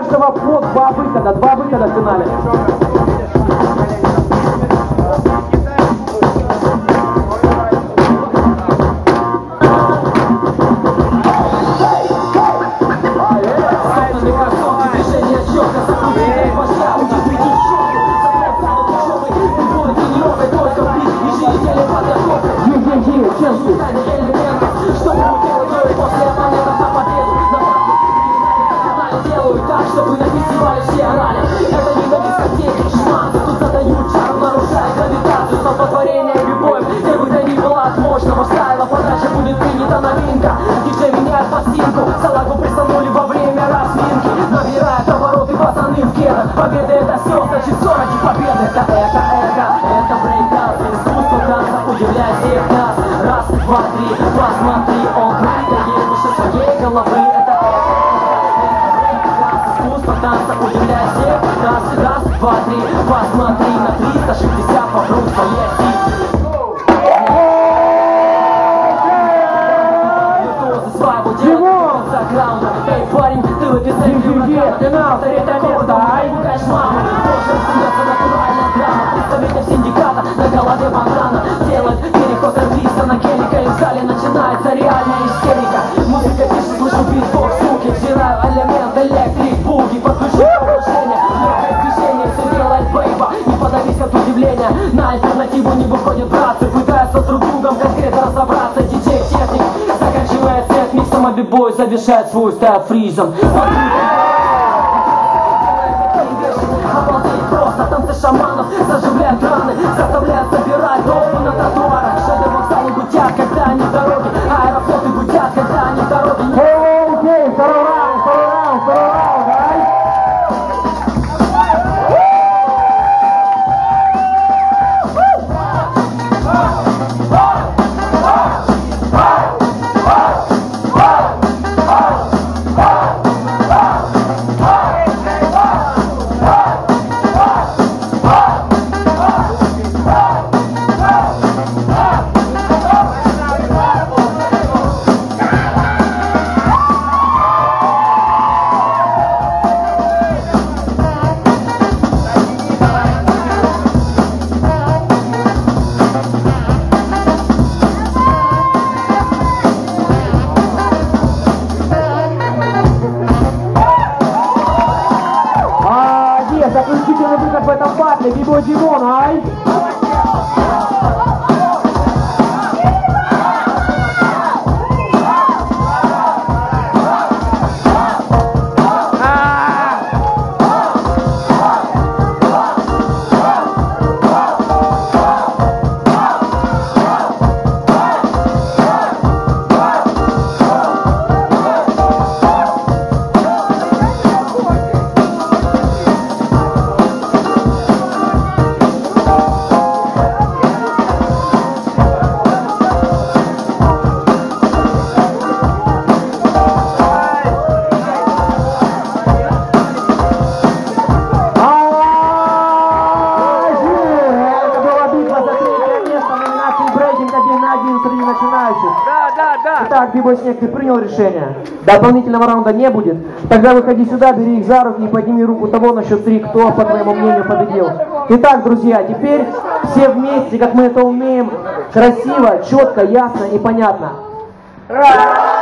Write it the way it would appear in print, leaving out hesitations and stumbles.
каждого вход, два выхода в финале. Чтобы на фестивале все орали. Это не на дискотеке, шманцы тут задают чару, нарушая гравитацию. Столпотворение бибоев, где бы то ни было от мощного стайла. Подача будет принята новинка. Диджей меняет пластинку, салагу пристанули во время разминки. Набирает обороты пацаны в герах. Победа это все, значит 40 и победа. Это это брейк-данс. Искусство танца удивляет всех нас. Раз, два, три, посмотри, он прыгает выше своей головы. Танца удивляет всех нас. Раз, два, три, посмотри на 360 вокруг своей оси. Виртуозы свадьбу делают за граундом. Эй, парень, ты в эпицентре урагана. Повтори это место, ай, пугаешь маму. Позже смеется натуральная драма. Представитель синдиката, на голове бандана. Делает переход артиста на гелика. И в зале начинается реальная истерика. Музыка пишет, слышу битбокс, звуки. Взираю элемент, электрик, буги. Подключу вооружение, легкое движение. Все делает бейба, не подавись от удивления. На альтернативу не выходят братцы. Пытаются друг другом конкретно разобраться. Диджей-техник заканчивает сет миксом, а бибой завершает свой стайл фризом. Обалдеть просто, танцы шаманов заживляют раны, заставляют собирать толпу на тротуарах. Шеды вокзалы гудят, когда они в дороге. Аэрофлоты гудят, когда они в дороге. Окей, второй раунд, ай! Заключительный выход в этом батле, бибой Димон, ай! Итак, бибой Снег, ты принял решение. Дополнительного раунда не будет. Тогда выходи сюда, бери их за руки и подними руку того на счет 3, кто, по твоему мнению, победил. Итак, друзья, теперь все вместе, как мы это умеем, красиво, четко, ясно и понятно.